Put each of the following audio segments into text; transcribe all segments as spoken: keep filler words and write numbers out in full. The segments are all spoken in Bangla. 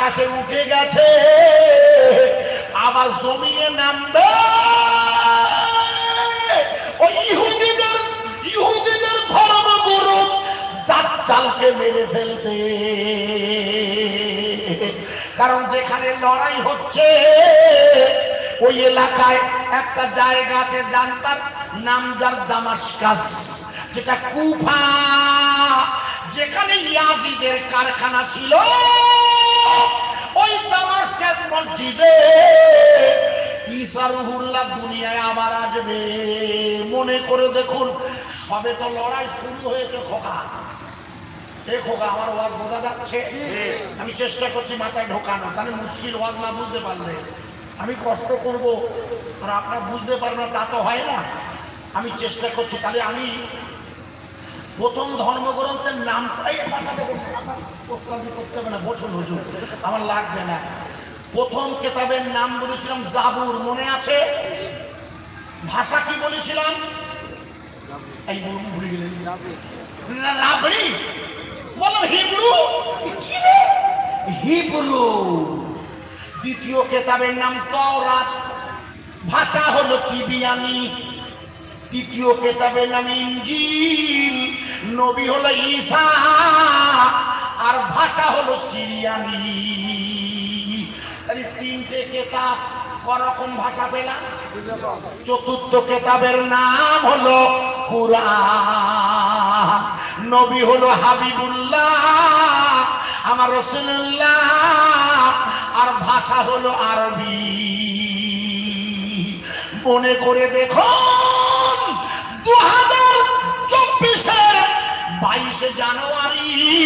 আকাশে উঠে গেছে, আবার জমিনে নামবে ওই ইহুদিদের ইহুদিদের ধর্মগুরু দাজ্জালকে মেরে ফেলতে। কারণ যেখানে লড়াই হচ্ছে ওই এলাকায় একটা জায়গা আছে, জানতার নাম যার দামাস্কাস, যেটা কুফা, যেখানে ইয়াজিদের কারখানা ছিল। ওই দামাস্কাস মসজিদে ঈসা রুহুল্লাহ দুনিয়ায় আবার আসবে। মনে করে দেখুন, সবে তো লড়াই শুরু হয়েছে। খোকা এ খোকা, আমার ওয়াজ বোঝা যাচ্ছে? আমি চেষ্টা করছি মাথায় ঢোকানো, তাহলে মুশকিল। ওয়াজ না বুঝতে পারলে আমি কষ্ট করব, আর আপনার বুঝতে পারবেন তা তো হয় না। আমি চেষ্টা করছি। তাহলে আমি প্রথম ধর্মগ্রন্থের নাম করতে হবে না, বসুন হুজুর, আমার লাগবে না। প্রথম কেতাবের নাম বলেছিলাম জাবুর, মনে আছে? ভাষা কি বলেছিলাম? এই বলুন, ভুলে গেলেন। রাবড়ি বলো, হিব্রু। হিব্রু। দ্বিতীয় কেতাবের নাম তাওরাত, ভাষা হলো কিবিয়ানি। তৃতীয় কেতাবের নাম ইনজিল, নবী হলো ঈসা, আর ভাষা হলো সিরিয়ানি। তিনটে কেতাব করকম ভাষা পেলাম। চতুর্থ কেতাবের নাম হলো কুরআন, নবী হলো হাবিবুল্লাহ, আমার রাসূলুল্লাহ, আর ভাষা হলো আরবি। মনে করে দেখুন, দু হাজার চব্বিশে বাইশে জানুয়ারি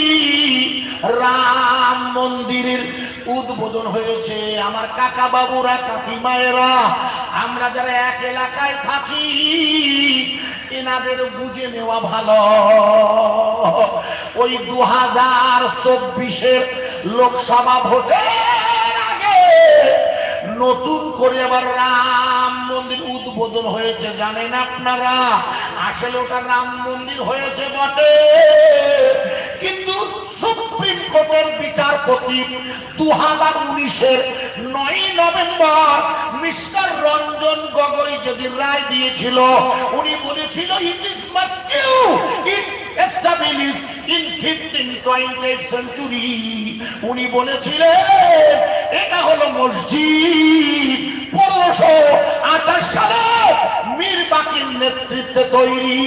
রাম মন্দিরের উদ্বোধন হয়েছে। আমার কাকা বাবুরা, কাকিমায়েরা, আমরা যারা এক এলাকায় থাকি এনাদের বুঝে নেওয়া ভালো। ওই দু হাজার চব্বিশের লোকসভা ভোটের আগে নতুন করে আবার রাম মন্দির উদ্বোধন হয়েছে। জানেন আপনারা, আসলে ওটা রাম মন্দির হয়েছে বটে, কিন্তু সুপ্রিম কোর্টের বিচারপতি দু হাজার উনিশের নয় নভেম্বর মিস্টার রঞ্জন গগৈ যদি রায় দিয়েছিল, উনি বলেছিল it is must it establish in fifteen twentieth century. উনি বলেছিলেন এটা হলো মসজিদ পনেরোশো আঠাশ সালে মীর বাকির নেতৃত্বে তৈরি।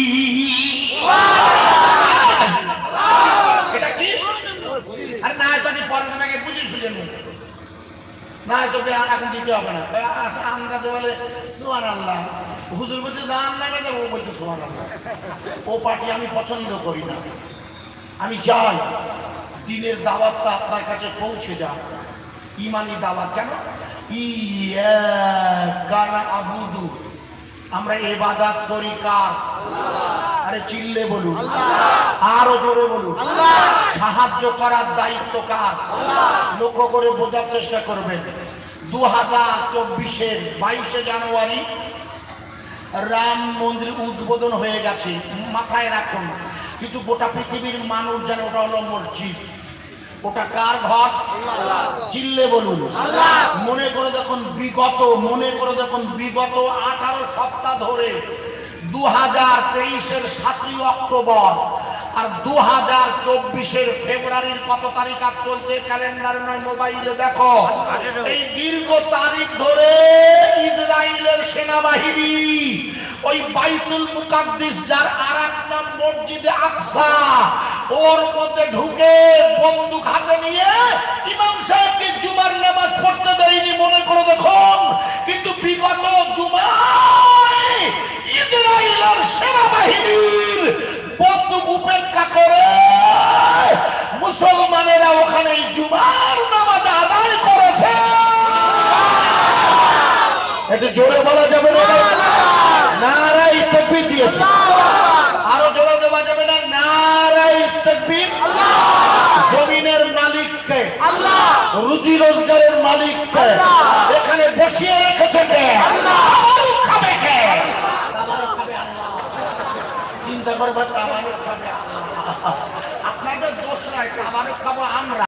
এটা কি? আর না যদি পরে তোমাকে বুঝে শুনে নেই, না তোকে এখন দিতে হবে না। আন্দাজে বলে সুবহানাল্লাহ, হুজুর বলছে জাহান নামে যাবো, ও বলছে সুবহানাল্লাহ। ও পার্টি আমি পছন্দ করি না। আমি চাই দিনের দাওয়াতটা আপনার কাছে পৌঁছে যায়, ইমানি দাওয়াত। কেন? ইয়াকা না'বুদু, আমরা ইবাদত করি কার? আরে চিল্লে বলুন, আরো জোরে বলুন। সাহায্য করার দায়িত্ব কার? লক্ষ্য করে বোঝার চেষ্টা করবেন। দু হাজার চব্বিশের বাইশে জানুয়ারি রাম মন্দির উদ্বোধন হয়ে গেছে, মাথায় রাখুন। কিন্তু গোটা পৃথিবীর মানুষ জানে ওটা হলো মসজিদ। ওটা কার ঘর? চিল্লে বলুন। মনে করে দেখুন, বিগত মনে করে দেখুন বিগত আঠারো সপ্তাহ ধরে দু হাজার তেইশের সাতই অক্টোবর আর দু হাজার চব্বিশের ফেব্রুয়ারির কত তারিখ আজ চলছে? ক্যালেন্ডারে নয়, মোবাইলে দেখো। এই দীর্ঘ তারিখ ধরে ইসরায়েলের সেনাবাহিনী ওই বাইতুল মুকাদ্দিস, যার আরেক নাম মসজিদে আকসা, ওর মধ্যে ঢুকে বন্দুক হাতে নিয়ে ইমাম সাহেবকে জুমার নামাজ পড়তে দেয়নি। মনে করে দেখুন, কিন্তু বিগত জুমায় ইসরায়েলের সেনাবাহিনীর বন্দুক উপেক্ষা করে মুসলমানেরা ওখানে জুমার নামাজ আদায় করেছে। একটু জোরে বলা যাবে না? নারাই তাকবীর দিয়েছে। আরো জোরে দেওয়া যাবে না? নারাই তাকবীর। জমিনের মালিককে আল্লাহ, রুজি রোজগারের মালিককে এখানে বসিয়ে রেখেছে কে? আল্লাহ। খাবে কে? চিন্তা করবেন, আপনাদের দোষ নয়, খাবারও খাবো আমরা।